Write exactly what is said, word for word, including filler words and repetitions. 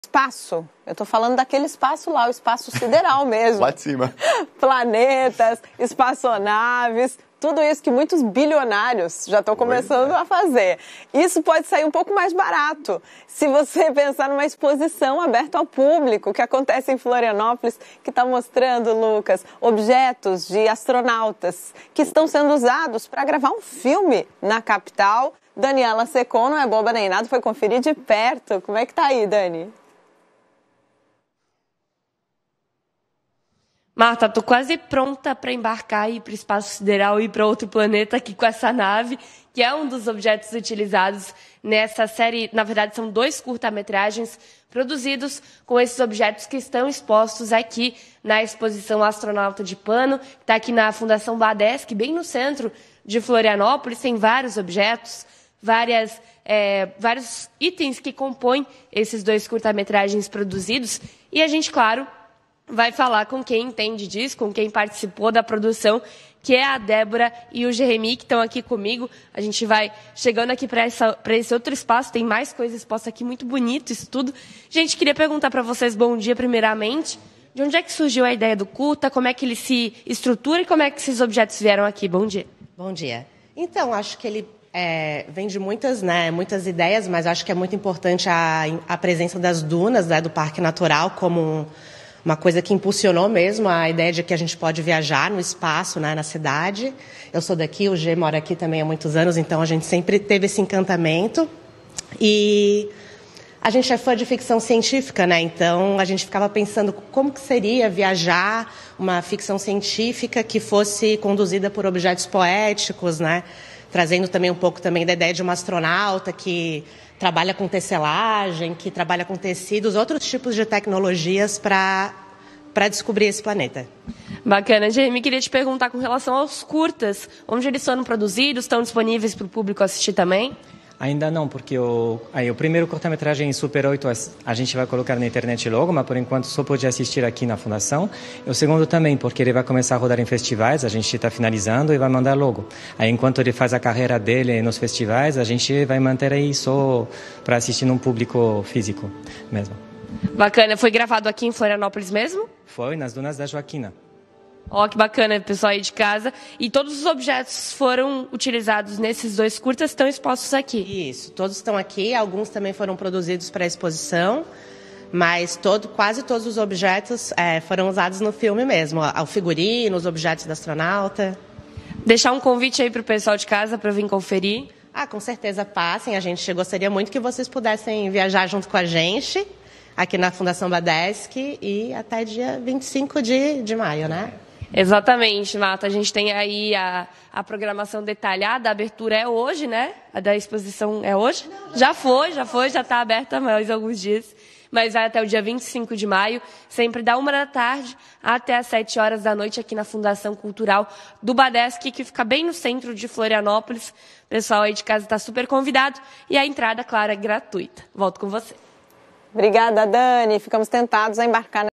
Espaço, eu tô falando daquele espaço lá, o espaço sideral mesmo. Lá de cima. Planetas, espaçonaves, tudo isso que muitos bilionários já estão começando a fazer. Isso pode sair um pouco mais barato se você pensar numa exposição aberta ao público que acontece em Florianópolis, que está mostrando, Lucas, objetos de astronautas que estão sendo usados para gravar um filme na capital. Daniela Secon, não é boba nem nada, foi conferir de perto. Como é que tá aí, Dani? Marta, tô quase pronta para embarcar e ir para o espaço sideral e ir para outro planeta aqui com essa nave, que é um dos objetos utilizados nessa série. Na verdade, são dois curta-metragens produzidos com esses objetos que estão expostos aqui na exposição Astronauta de Pano, que está aqui na Fundação Badesc, bem no centro de Florianópolis. Tem vários objetos, várias, é, vários itens que compõem esses dois curta-metragens produzidos. E a gente, claro, vai falar com quem entende disso, com quem participou da produção, que é a Débora e o Jeremy, que estão aqui comigo. A gente vai chegando aqui para esse outro espaço, tem mais coisas expostas aqui, muito bonito isso tudo. Gente, queria perguntar para vocês, bom dia primeiramente, de onde é que surgiu a ideia do curta, como é que ele se estrutura e como é que esses objetos vieram aqui? Bom dia. Bom dia. Então, acho que ele é, vem de muitas, né, muitas ideias, mas acho que é muito importante a, a presença das dunas, né, do Parque Natural como um, uma coisa que impulsionou mesmo a ideia de que a gente pode viajar no espaço, né, na cidade. Eu sou daqui, o G mora aqui também há muitos anos, então a gente sempre teve esse encantamento. E a gente é fã de ficção científica, né? Então a gente ficava pensando como que seria viajar uma ficção científica que fosse conduzida por objetos poéticos, né? Trazendo também um pouco também da ideia de uma astronauta que trabalha com tecelagem, que trabalha com tecidos, outros tipos de tecnologias para para descobrir esse planeta. Bacana. Jeremy, queria te perguntar com relação aos curtas, onde eles foram produzidos, estão disponíveis para o público assistir também? Ainda não, porque o, aí, o primeiro curta-metragem Super oito a gente vai colocar na internet logo, mas por enquanto só pode assistir aqui na Fundação. E o segundo também, porque ele vai começar a rodar em festivais, a gente está finalizando e vai mandar logo. Aí enquanto ele faz a carreira dele nos festivais, a gente vai manter aí só para assistir num público físico mesmo. Bacana. Foi gravado aqui em Florianópolis mesmo? Foi, nas Dunas da Joaquina. Ó, oh, que bacana, pessoal aí de casa. E todos os objetos foram utilizados nesses dois curtas, estão expostos aqui? Isso, todos estão aqui, alguns também foram produzidos para a exposição, mas todo, quase todos os objetos é, foram usados no filme mesmo, o figurino, os objetos da astronauta. Deixar um convite aí para o pessoal de casa para vir conferir? Ah, com certeza passem, a gente gostaria muito que vocês pudessem viajar junto com a gente, aqui na Fundação Badesc, e até dia vinte e cinco de maio, né? Exatamente, Marta. A gente tem aí a, a programação detalhada, a abertura é hoje, né? A da exposição é hoje? Já foi, já foi, já está aberta há mais alguns dias. Mas vai até o dia vinte e cinco de maio, sempre da uma da tarde até às sete horas da noite aqui na Fundação Cultural do Badesc, que fica bem no centro de Florianópolis. O pessoal aí de casa está super convidado e a entrada, claro, é gratuita. Volto com você. Obrigada, Dani. Ficamos tentados a embarcar